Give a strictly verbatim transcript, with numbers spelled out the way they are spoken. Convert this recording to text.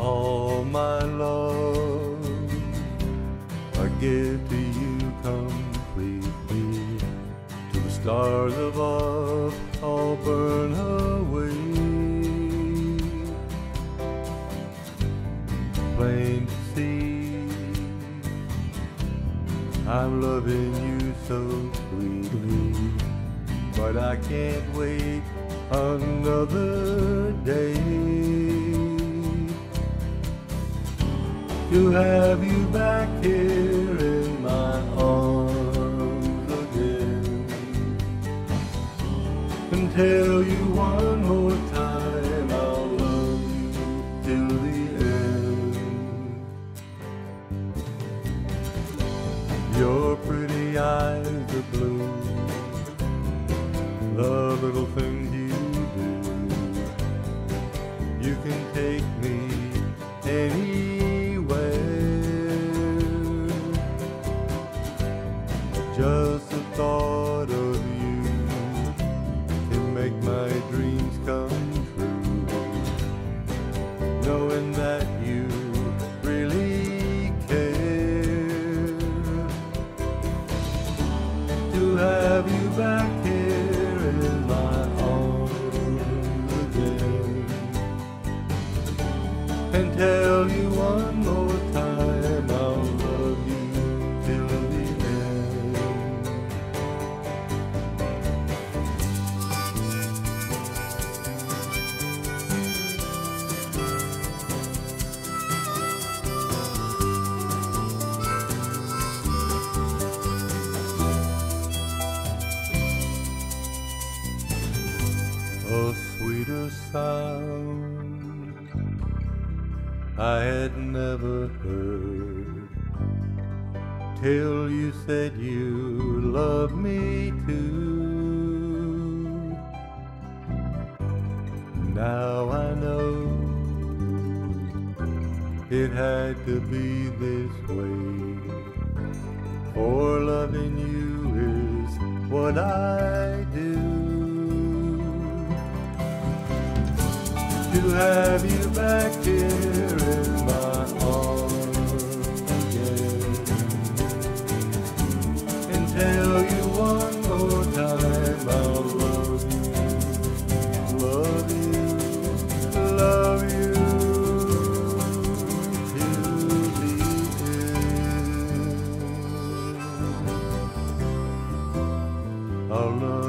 all my love I give to you completely. Till the stars above all burn away. Plain to see, I'm loving you so sweetly, but I can't wait another day to have you back here in my arms again, and tell you one more time I'll love you till the end. Your pretty eyes are blue, the little things you do, you can take me anywhere. Just the thought of you can make my dreams come true, knowing that you really care. To have you back here in my arms again, and tell you one more time I'll love you till the end. A sweeter sound I had never heard, till you said you loved me too. Now I know it had to be this way, for loving you is what I do. To have you back here in my arms again, and tell you one more time I'll love you, love you, love you till the end. I'll love